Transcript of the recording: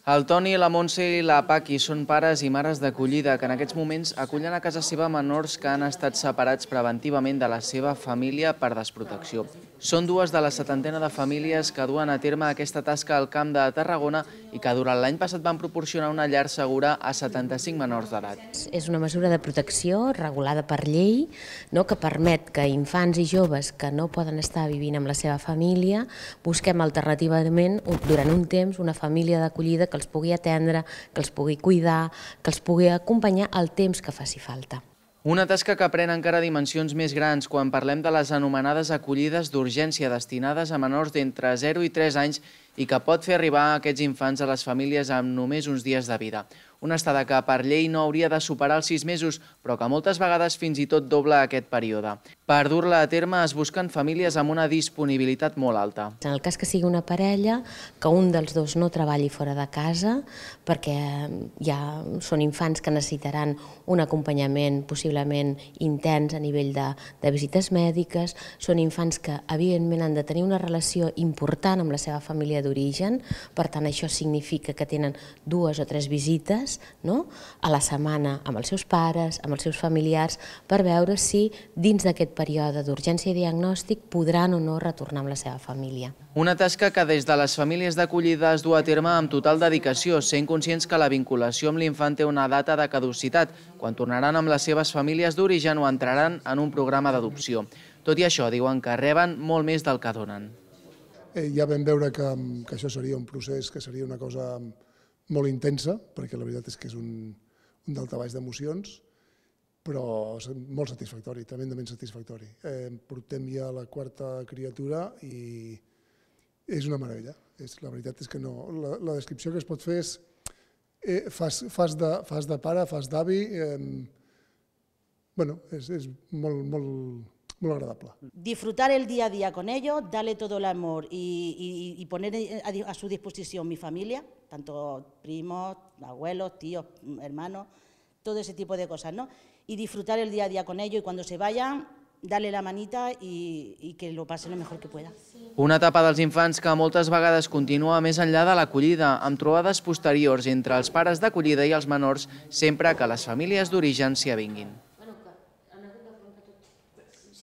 El Toni, la Montse i la Paqui són pares i mares d'acollida que en aquests moments acullen a casa seva menors que han estat separats preventivament de la seva família per desprotecció. Són dues de la setantena de famílies que duen a terme aquesta tasca al Camp de Tarragona i que durant l'any passat van proporcionar una llar segura a 75 menors d'edat. És una mesura de protecció regulada per llei, que permet que infants i joves que no poden estar vivint amb la seva família busquem alternativament durant un temps una família d'acollida que els pugui atendre, que els pugui cuidar, que els pugui acompanyar el temps que faci falta. Una tasca que pren encara dimensions més grans quan parlem de les anomenades acollides d'urgència destinades a menors d'entre 0 i 3 anys i que pot fer arribar aquests infants a les famílies amb només uns dies de vida. Una estada que per llei no hauria de superar els 6 mesos, però que moltes vegades fins i tot dobla aquest període. Per dur-la a terme es busquen famílies amb una disponibilitat molt alta. En el cas que sigui una parella, que un dels dos no treballi fora de casa, perquè ja són infants que necessitaran un acompanyament possiblement intens a nivell de visites mèdiques, són infants que evidentment han de tenir una relació important amb la seva família d'origen, per tant això significa que tenen 2 o 3 visites a la setmana amb els seus pares, amb els seus familiars, per veure si dins d'aquest període d'urgència i diagnòstic podran o no retornar amb la seva família. Una tasca que des de les famílies d'acollida es du a terme amb total dedicació, sent conscients que la vinculació amb l'infant té una data de caducitat, quan tornaran amb les seves famílies d'origen o entraran en un programa d'adopció. Tot i això, diuen que reben molt més del que donen. Ja vam veure que això seria un procés, que seria una cosa molt intensa, perquè la veritat és que és un daltabaix d'emocions, però molt satisfactori, tremendament satisfactori. Portem ja la 4a criatura i és una meravella. La veritat és que no. La descripció que es pot fer és fas de pare, fas d'avi, és molt agradable. Disfrutar el día a día con ellos, darle todo el amor y poner a su disposición mi familia, tanto primos, abuelos, tíos, hermanos, todo ese tipo de cosas, ¿no? Y disfrutar el día a día con ellos y cuando se vayan, darle la manita y que lo pase lo mejor que pueda. Una etapa dels infants que moltes vegades continua més enllà de l'acollida, amb trobades posteriors entre els pares d'acollida i els menors, sempre que les famílies d'origen s'hi avinguin.